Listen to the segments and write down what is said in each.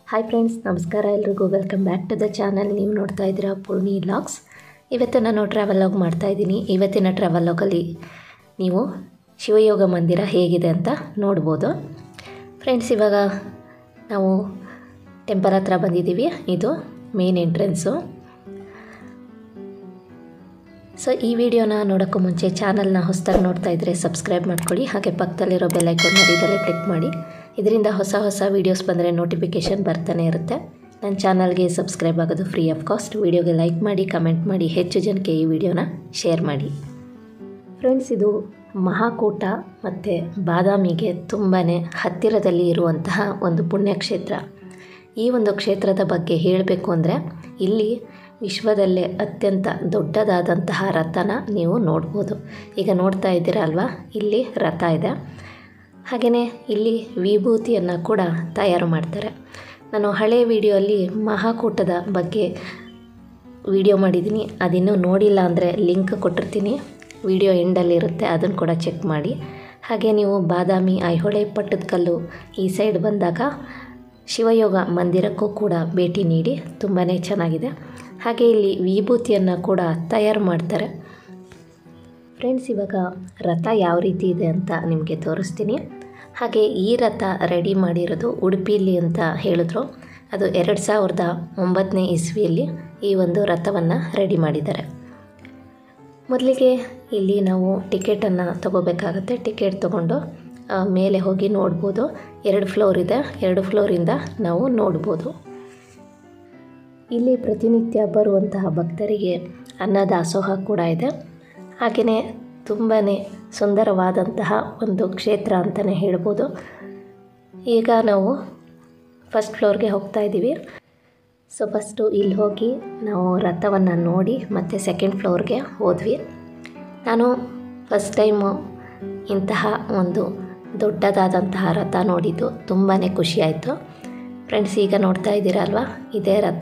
Hi friends, ನಮಸ್ಕಾರ ಎಲ್ರಿಗೂ. Welcome back to the channel. ನೀವು ನೋಡ್ತಾ ಇದ್ದೀರಾ ಪೂರ್ಣಿ ವ್ಲಾಗ್ಸ್. ಇವತ್ತು ನಾನು ಟ್ರಾವೆಲ್ ಲಾಗ್ ಮಾಡ್ತಾಯಿದ್ದೀನಿ. ಇವತ್ತಿನ ಟ್ರಾವೆಲ್ ಲಾಗಲ್ಲಿ ನೀವು ಶಿವಯೋಗ ಮಂದಿರ ಹೇಗಿದೆ ಅಂತ ನೋಡ್ಬೋದು. ಫ್ರೆಂಡ್ಸ್, ಇವಾಗ ನಾವು ಟೆಂಪಲ್ ಹತ್ರ ಬಂದಿದ್ದೀವಿ. ಇದು ಮೇನ್ ಎಂಟ್ರೆನ್ಸು. ಸೊ ಈ ವಿಡಿಯೋನ ನೋಡೋಕ್ಕೂ ಮುಂಚೆ ಚಾನಲ್ನ ಹೊಸದಾಗಿ ನೋಡ್ತಾ ಇದ್ದರೆ ಸಬ್ಸ್ಕ್ರೈಬ್ ಮಾಡ್ಕೊಳ್ಳಿ. ಹಾಗೆ ಪಕ್ಕದಲ್ಲಿರೋ ಬೆಲ್ ಐಕಾನ್ ಇದರಲ್ಲಿ ಕ್ಲಿಕ್ ಮಾಡಿ. ಇದರಿಂದ ಹೊಸ ವೀಡಿಯೋಸ್ ಬಂದರೆ ನೋಟಿಫಿಕೇಷನ್ ಬರ್ತಾನೆ ಇರುತ್ತೆ. ನನ್ನ ಚಾನಲ್ಗೆ ಸಬ್ಸ್ಕ್ರೈಬ್ ಆಗೋದು ಫ್ರೀ ಆಫ್ ಕಾಸ್ಟ್. ವಿಡಿಯೋಗೆ ಲೈಕ್ ಮಾಡಿ, ಕಮೆಂಟ್ ಮಾಡಿ, ಹೆಚ್ಚು ಜನಕ್ಕೆ ಈ ವಿಡಿಯೋನ ಶೇರ್ ಮಾಡಿ. ಫ್ರೆಂಡ್ಸ್, ಇದು ಮಹಾಕೂಟ ಮತ್ತು ಬಾದಾಮಿಗೆ ತುಂಬಾ ಹತ್ತಿರದಲ್ಲಿ ಇರುವಂತಹ ಒಂದು ಪುಣ್ಯಕ್ಷೇತ್ರ. ಈ ಒಂದು ಕ್ಷೇತ್ರದ ಬಗ್ಗೆ ಹೇಳಬೇಕು ಅಂದರೆ ಇಲ್ಲಿ ವಿಶ್ವದಲ್ಲೇ ಅತ್ಯಂತ ದೊಡ್ಡದಾದಂತಹ ರಥನ ನೀವು ನೋಡ್ಬೋದು. ಈಗ ನೋಡ್ತಾ ಇದ್ದೀರಾ ಅಲ್ವಾ, ಇಲ್ಲಿ ರಥ ಇದೆ. ಹಾಗೆಯೇ ಇಲ್ಲಿ ವಿಭೂತಿಯನ್ನು ಕೂಡ ತಯಾರು ಮಾಡ್ತಾರೆ. ನಾನು ಹಳೆಯ ವಿಡಿಯೋಲ್ಲಿ ಮಹಾಕೂಟದ ಬಗ್ಗೆ ವಿಡಿಯೋ ಮಾಡಿದ್ದೀನಿ. ಅದಿನ್ನೂ ನೋಡಿಲ್ಲ ಅಂದರೆ ಲಿಂಕ್ ಕೊಟ್ಟಿರ್ತೀನಿ, ವಿಡಿಯೋ ಎಂಡಲ್ಲಿರುತ್ತೆ, ಅದನ್ನು ಕೂಡ ಚೆಕ್ ಮಾಡಿ. ಹಾಗೆ ನೀವು ಬಾದಾಮಿ, ಐಹೊಳೆ, ಪಟ್ಟದಕಲ್ಲು ಈ ಸೈಡ್ ಬಂದಾಗ ಶಿವಯೋಗ ಮಂದಿರಕ್ಕೂ ಕೂಡ ಭೇಟಿ ನೀಡಿ. ತುಂಬಾ ಚೆನ್ನಾಗಿದೆ. ಹಾಗೆ ಇಲ್ಲಿ ವಿಭೂತಿಯನ್ನು ಕೂಡ ತಯಾರು ಮಾಡ್ತಾರೆ. ಫ್ರೆಂಡ್ಸ್, ಇವಾಗ ರಥ ಯಾವ ರೀತಿ ಇದೆ ಅಂತ ನಿಮಗೆ ತೋರಿಸ್ತೀನಿ. ಹಾಗೆ ಈ ರಥ ರೆಡಿ ಮಾಡಿರೋದು ಉಡುಪಿಯಲ್ಲಿ ಅಂತ ಹೇಳಿದ್ರು. ಅದು 2009 ಇಸ್ವಿಯಲ್ಲಿ ಈ ಒಂದು ರಥವನ್ನು ರೆಡಿ ಮಾಡಿದ್ದಾರೆ. ಮೊದಲಿಗೆ ಇಲ್ಲಿ ನಾವು ಟಿಕೆಟನ್ನು ತಗೋಬೇಕಾಗತ್ತೆ. ಟಿಕೆಟ್ ತೊಗೊಂಡು ಮೇಲೆ ಹೋಗಿ ನೋಡ್ಬೋದು. 2 ಫ್ಲೋರ್ ಇದೆ. 2 ಫ್ಲೋರಿಂದ ನಾವು ನೋಡ್ಬೋದು. ಇಲ್ಲಿ ಪ್ರತಿನಿತ್ಯ ಬರುವಂತಹ ಭಕ್ತರಿಗೆ ಅನ್ನದಾಸೋಹ ಕೂಡ ಇದೆ. ಹಾಗೆಯೇ ತುಂಬಾ ಸುಂದರವಾದಂತಹ ಒಂದು ಕ್ಷೇತ್ರ ಅಂತಲೇ ಹೇಳ್ಬೋದು. ಈಗ ನಾವು ಫಸ್ಟ್ ಫ್ಲೋರ್ಗೆ ಹೋಗ್ತಾ ಇದ್ದೀವಿ. ಸೊ ಫಸ್ಟು ಇಲ್ಲಿ ಹೋಗಿ ನಾವು ರಥವನ್ನು ನೋಡಿ ಮತ್ತೆ ಸೆಕೆಂಡ್ ಫ್ಲೋರ್ಗೆ ಹೋದ್ವಿ. ನಾನು ಫಸ್ಟ್ ಟೈಮು ಇಂತಹ ಒಂದು ದೊಡ್ಡದಾದಂತಹ ರಥ ನೋಡಿದ್ದು ತುಂಬಾ ಖುಷಿಯಾಯಿತು. ಫ್ರೆಂಡ್ಸ್, ಈಗ ನೋಡ್ತಾ ಇದ್ದೀರಾ ಅಲ್ವಾ, ಇದೇ ರಥ.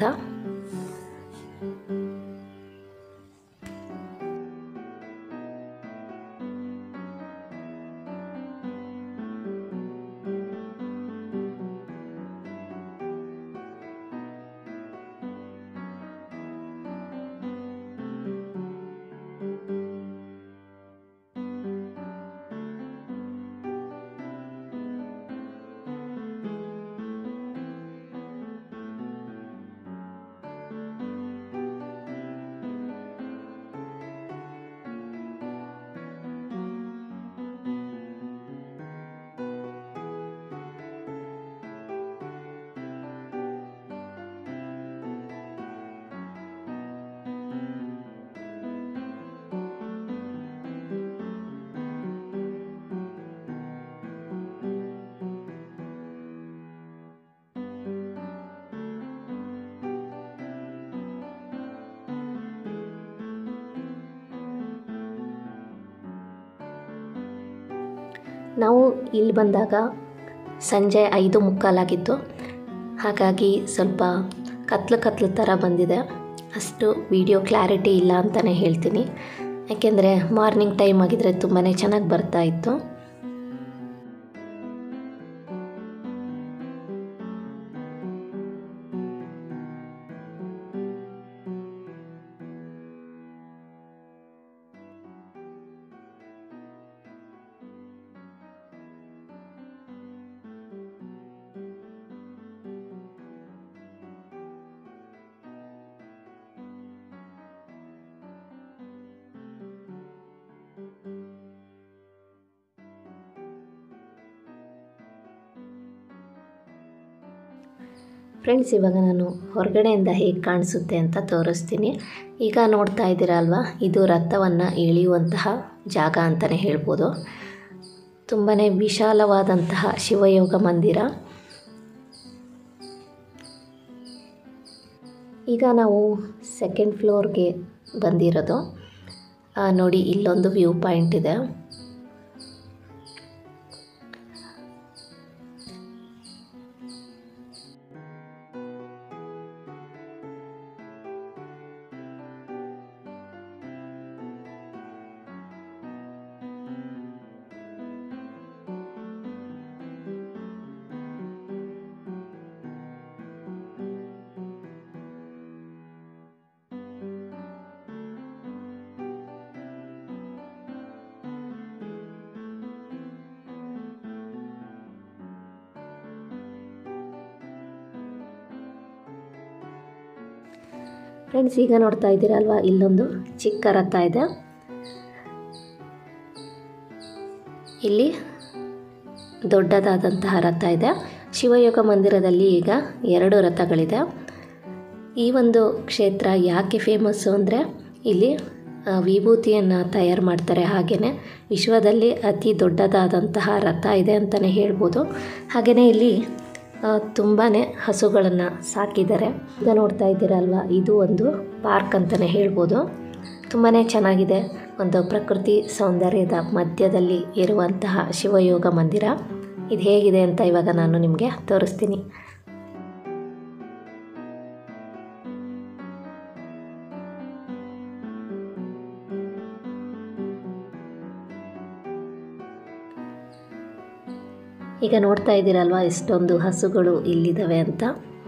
ನಾವು ಇಲ್ಲಿ ಬಂದಾಗ ಸಂಜೆ 5:45 ಆಗಿತ್ತು. ಹಾಗಾಗಿ ಸ್ವಲ್ಪ ಕತ್ಲು ಥರ ಬಂದಿದೆ. ಅಷ್ಟು ವಿಡಿಯೋ ಕ್ಲಾರಿಟಿ ಇಲ್ಲ ಅಂತಲೇ ಹೇಳ್ತೀನಿ. ಯಾಕೆಂದರೆ ಮಾರ್ನಿಂಗ್ ಟೈಮ್ ಆಗಿದ್ದರೆ ತುಂಬಾ ಚೆನ್ನಾಗಿ ಬರ್ತಾ ಇತ್ತು. ಫ್ರೆಂಡ್ಸ್, ಇವಾಗ ನಾನು ಹೊರಗಡೆಯಿಂದ ಹೇಗೆ ಕಾಣಿಸುತ್ತೆ ಅಂತ ತೋರಿಸ್ತೀನಿ. ಈಗ ನೋಡ್ತಾ ಇದ್ದೀರಾ ಅಲ್ವಾ, ಇದು ರಥವನ್ನು ಎಳೆಯುವಂತಹ ಜಾಗ ಅಂತಲೇ ಹೇಳ್ಬೋದು. ತುಂಬಾ ವಿಶಾಲವಾದಂತಹ ಶಿವಯೋಗ ಮಂದಿರ. ಈಗ ನಾವು ಸೆಕೆಂಡ್ ಫ್ಲೋರ್ಗೆ ಬಂದಿರೋದು. ನೋಡಿ, ಇಲ್ಲೊಂದು ವ್ಯೂ ಪಾಯಿಂಟ್ ಇದೆ. ಫ್ರೆಂಡ್ಸ್, ಈಗ ನೋಡ್ತಾ ಇದ್ದೀರಲ್ವ, ಇಲ್ಲೊಂದು ಚಿಕ್ಕ ರಥ ಇದೆ. ಇಲ್ಲಿ ದೊಡ್ಡದಾದಂತಹ ರಥ ಇದೆ. ಶಿವಯೋಗ ಮಂದಿರದಲ್ಲಿ ಈಗ 2 ರಥಗಳಿದೆ. ಈ ಒಂದು ಕ್ಷೇತ್ರ ಯಾಕೆ ಫೇಮಸ್ಸು ಅಂದರೆ ಇಲ್ಲಿ ವಿಭೂತಿಯನ್ನು ತಯಾರು ಮಾಡ್ತಾರೆ. ಹಾಗೆಯೇ ವಿಶ್ವದಲ್ಲಿ ಅತಿ ದೊಡ್ಡದಾದಂತಹ ರಥ ಇದೆ ಅಂತಲೇ ಹೇಳ್ಬೋದು. ಹಾಗೆಯೇ ಇಲ್ಲಿ ತುಂಬಾ ಹಸುಗಳನ್ನು ಸಾಕಿದ್ದಾರೆ. ಈಗ ನೋಡ್ತಾ ಇದ್ದೀರಲ್ವ, ಇದು ಒಂದು ಪಾರ್ಕ್ ಅಂತಲೇ ಹೇಳ್ಬೋದು. ತುಂಬಾ ಚೆನ್ನಾಗಿದೆ. ಒಂದು ಪ್ರಕೃತಿ ಸೌಂದರ್ಯದ ಮಧ್ಯದಲ್ಲಿ ಇರುವಂತಹ ಶಿವಯೋಗ ಮಂದಿರ. ಇದು ಹೇಗಿದೆ ಅಂತ ಇವಾಗ ನಾನು ನಿಮಗೆ ತೋರಿಸ್ತೀನಿ. ಈಗ ನೋಡ್ತಾ ಇದ್ದೀರಲ್ವ, ಎಷ್ಟೊಂದು ಹಸುಗಳು ಇಲ್ಲಿದ್ದಾವೆ ಅಂತ.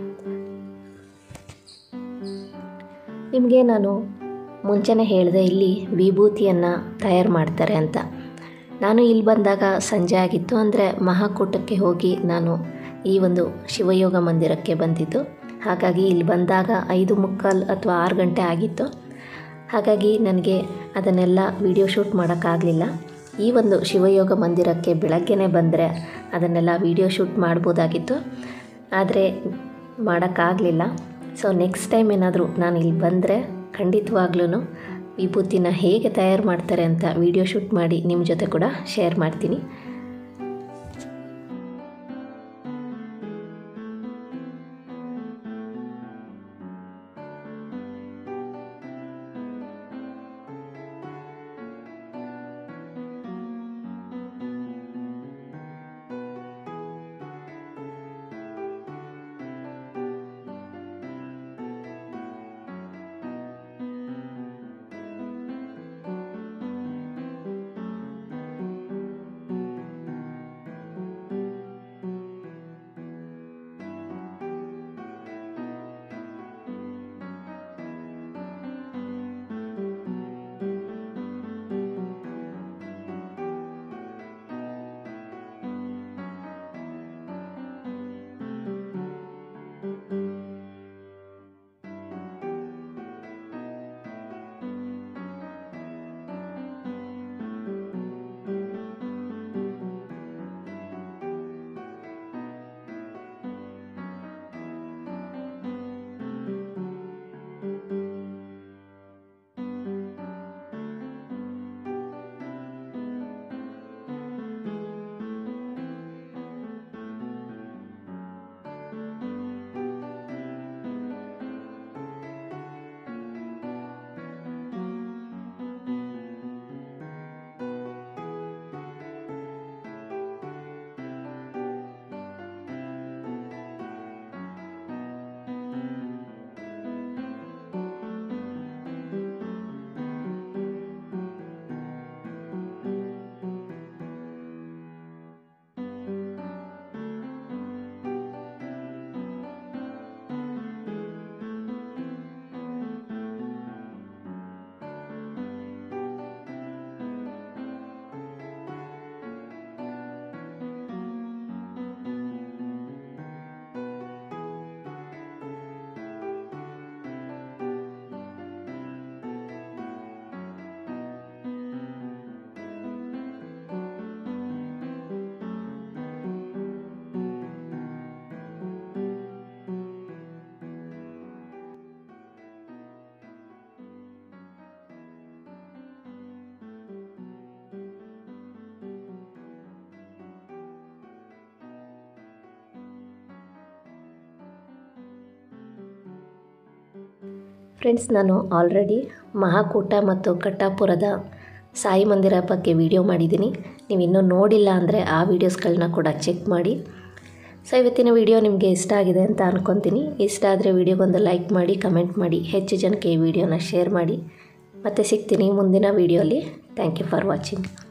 ನಿಮಗೆ ನಾನು ಮುಂಚೆನೇ ಹೇಳಿದೆ ಇಲ್ಲಿ ವಿಭೂತಿಯನ್ನು ತಯಾರು ಮಾಡ್ತಾರೆ ಅಂತ. ನಾನು ಇಲ್ಲಿ ಬಂದಾಗ ಸಂಜೆ ಆಗಿತ್ತು, ಅಂದರೆ ಮಹಾಕೂಟಕ್ಕೆ ಹೋಗಿ ನಾನು ಈ ಒಂದು ಶಿವಯೋಗ ಮಂದಿರಕ್ಕೆ ಬಂದಿದ್ದು. ಹಾಗಾಗಿ ಇಲ್ಲಿ ಬಂದಾಗ 5:45 ಅಥವಾ 6 ಗಂಟೆ ಆಗಿತ್ತು. ಹಾಗಾಗಿ ನನಗೆ ಅದನ್ನೆಲ್ಲ ವಿಡಿಯೋ ಶೂಟ್ ಮಾಡೋಕ್ಕಾಗಲಿಲ್ಲ. ಈ ಒಂದು ಶಿವಯೋಗ ಮಂದಿರಕ್ಕೆ ಬೆಳಗ್ಗೆನೇ ಬಂದರೆ ಅದನ್ನೆಲ್ಲ ವಿಡಿಯೋ ಶೂಟ್ ಮಾಡ್ಬೋದಾಗಿತ್ತು, ಆದರೆ ಮಾಡೋಕ್ಕಾಗಲಿಲ್ಲ. ಸೊ ನೆಕ್ಸ್ಟ್ ಟೈಮ್ ಏನಾದರೂ ನಾನು ಇಲ್ಲಿ ಬಂದರೆ ಖಂಡಿತವಾಗ್ಲೂ ವಿಭೂತಿನ ಹೇಗೆ ತಯಾರು ಮಾಡ್ತಾರೆ ಅಂತ ವಿಡಿಯೋ ಶೂಟ್ ಮಾಡಿ ನಿಮ್ಮ ಜೊತೆ ಕೂಡ ಶೇರ್ ಮಾಡ್ತೀನಿ. ಫ್ರೆಂಡ್ಸ್, ನಾನು ಆಲ್ರೆಡಿ ಮಹಾಕೂಟ ಮತ್ತು ಕಟ್ಟಾಪುರದ ಸಾಯಿ ಮಂದಿರ ಬಗ್ಗೆ ವಿಡಿಯೋ ಮಾಡಿದ್ದೀನಿ. ನೀವು ಇನ್ನೂ ನೋಡಿಲ್ಲ ಅಂದರೆ ಆ ವಿಡಿಯೋಸ್ಗಳನ್ನ ಕೂಡ ಚೆಕ್ ಮಾಡಿ. ಸೊ ಇವತ್ತಿನ ವಿಡಿಯೋ ನಿಮಗೆ ಇಷ್ಟ ಆಗಿದೆ ಅಂತ ಅಂದ್ಕೊತೀನಿ. ಇಷ್ಟ ಆದರೆ ವಿಡಿಯೋಗೊಂದು ಲೈಕ್ ಮಾಡಿ, ಕಮೆಂಟ್ ಮಾಡಿ, ಹೆಚ್ಚು ಜನಕ್ಕೆ ಈ ವಿಡಿಯೋನ ಶೇರ್ ಮಾಡಿ. ಮತ್ತೆ ಸಿಗ್ತೀನಿ ಮುಂದಿನ ವಿಡಿಯೋಲಿ. Thank you for watching.